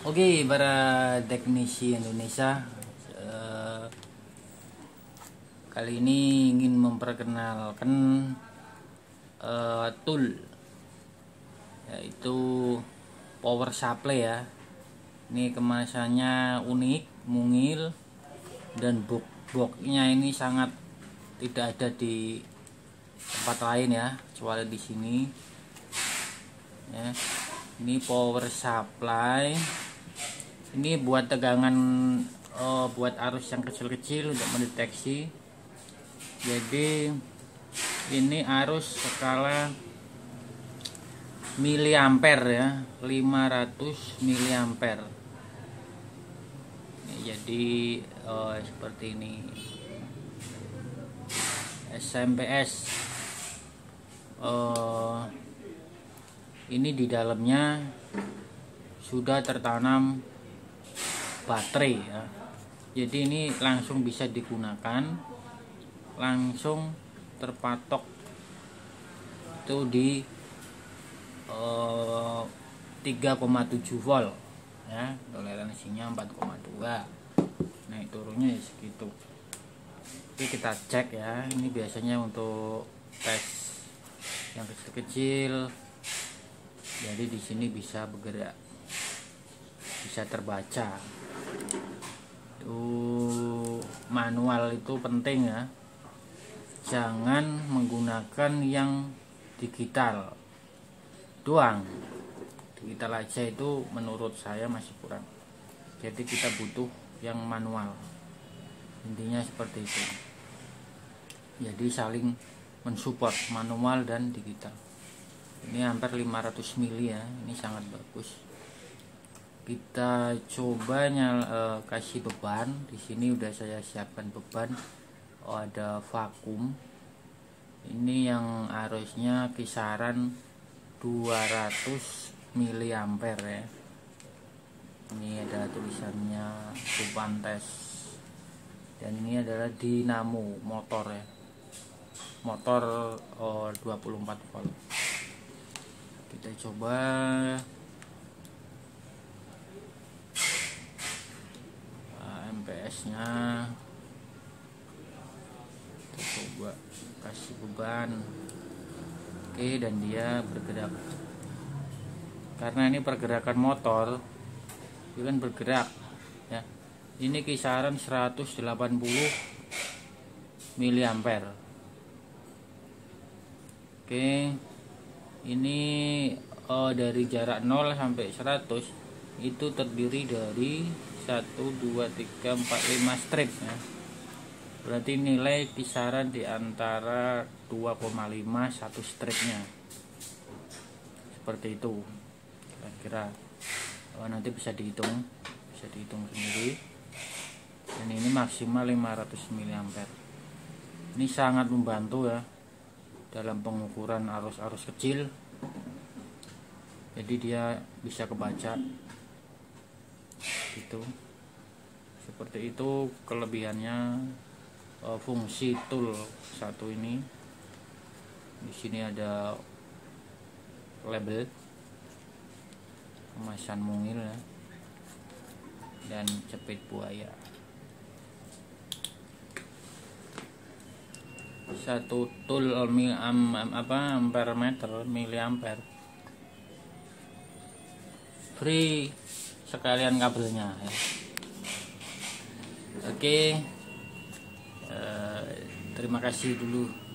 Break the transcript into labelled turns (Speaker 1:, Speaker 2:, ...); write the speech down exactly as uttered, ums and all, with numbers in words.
Speaker 1: Oke, para teknisi Indonesia, eh, kali ini ingin memperkenalkan eh, tool, yaitu power supply ya. Ini kemasannya unik, mungil, dan box boxnya ini sangat tidak ada di tempat lain ya, kecuali di sini. Ya, ini power supply. Ini buat tegangan, oh, buat arus yang kecil-kecil untuk mendeteksi. Jadi ini arus skala miliampere ya, lima ratus miliampere. Jadi oh, seperti ini. S M P S. Oh, ini di dalamnya sudah tertanam baterai ya. Jadi ini langsung bisa digunakan, langsung terpatok itu di eh, tiga koma tujuh volt ya, toleransinya empat koma dua. Naik turunnya ya segitu. Oke, kita cek ya. Ini biasanya untuk tes yang kecil-kecil. Jadi di sini bisa bergerak, bisa terbaca. Itu manual itu penting ya. Jangan menggunakan yang digital doang. Digital aja itu menurut saya masih kurang. Jadi kita butuh yang manual. Intinya seperti itu. Jadi saling mensupport manual dan digital. Ini hampir lima ratus mili ya. Ini sangat bagus. Kita coba nyal, eh, kasih beban. Di sini udah saya siapkan beban. Oh, ada vakum. Ini yang arusnya kisaran dua ratus miliampere ya. Ini ada tulisannya Supantes. Dan ini adalah dinamo motor ya. Motor oh, dua puluh empat volt. Kita coba. M P S-nya kita coba kasih beban. Oke, dan dia bergerak. Karena ini pergerakan motor, dia kan bergerak ya. Ini kisaran seratus delapan puluh miliampere. Oke, ini oh, dari jarak nol sampai seratus itu terdiri dari satu, dua, tiga, empat, lima strip ya. Berarti nilai kisaran di antara dua koma lima satu stripnya. Seperti itu kira-kira. Oh, nanti bisa dihitung, bisa dihitung sendiri. Dan ini maksimal lima ratus miliampere. Ini sangat membantu ya dalam pengukuran arus-arus kecil. Jadi dia bisa kebaca gitu. Seperti itu kelebihannya. uh, fungsi tool satu ini. Di sini ada label kemasan mungil ya, dan cepit buaya. Satu tool am, am, apa ampere meter miliampere. Free sekalian kabelnya ya. Oke, eh, terima kasih dulu.